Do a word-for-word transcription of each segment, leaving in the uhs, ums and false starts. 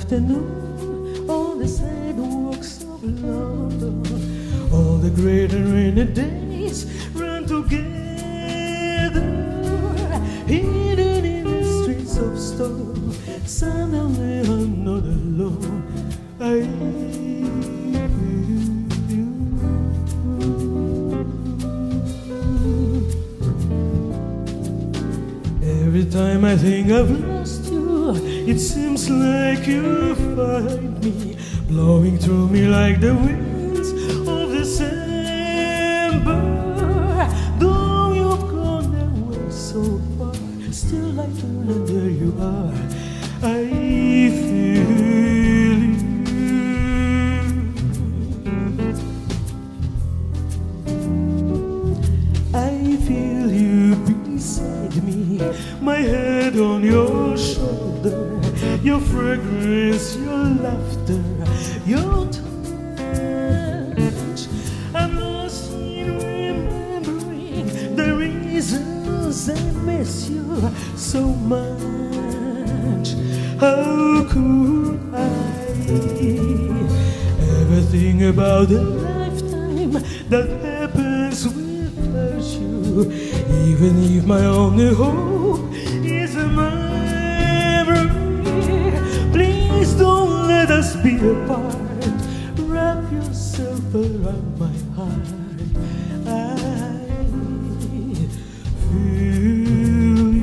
afternoon on the sidewalks of London. All the great and rainy days run together, hidden in the streets of stone. Suddenly I'm not alone. I Every time I think I've lost you, it seems like you find me, blowing through me like the winds of December. Though you've gone away so far, still I turn and there you are. I feel you. I feel you beside me, my head on your shoulder, your fragrance, your laughter, your touch. I'm lost in remembering the reasons I miss you so much. How could I ever think about a lifetime that happens without you? Even if my only hope is a memory, please don't let us be apart. Wrap yourself around my heart. I feel you.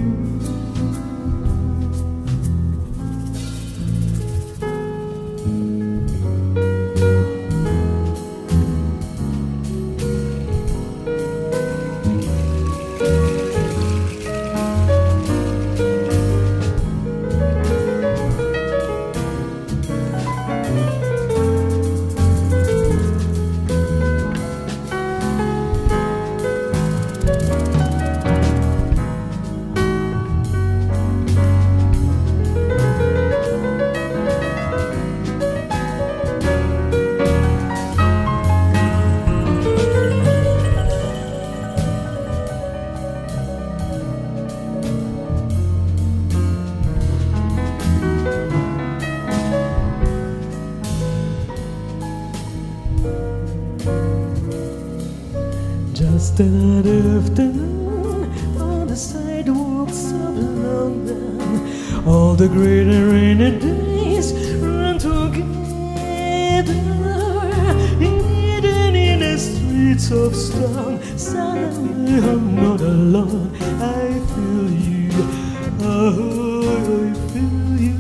Just another afternoon on the sidewalks of London. All the great and rainy days run together, hidden in the streets of stone. Suddenly I'm not alone. I feel you. Oh, I feel you.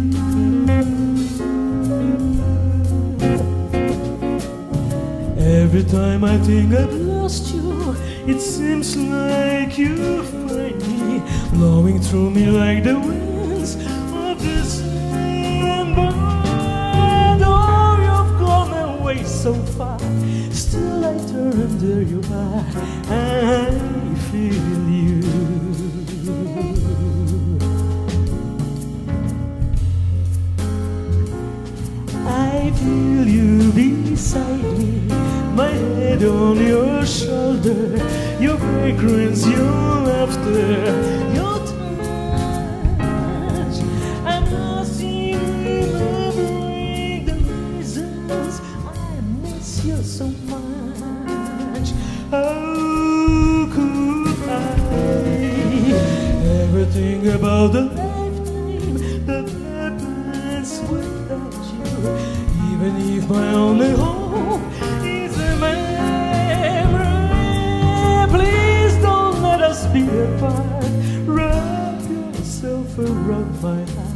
Every time I think I've lost you, it seems like you find me, blowing through me like the winds of December. Though you've gone away so far, still I turn and there you are. I feel you. I feel you beside me, my head on your shoulder, your fragrance, your laughter, your touch. I'm lost in remembering the reasons I miss you so much. How could I ever think about the lifetime that happens without you? Even if my only hope is a memory, please don't let us be apart. Wrap yourself around my heart.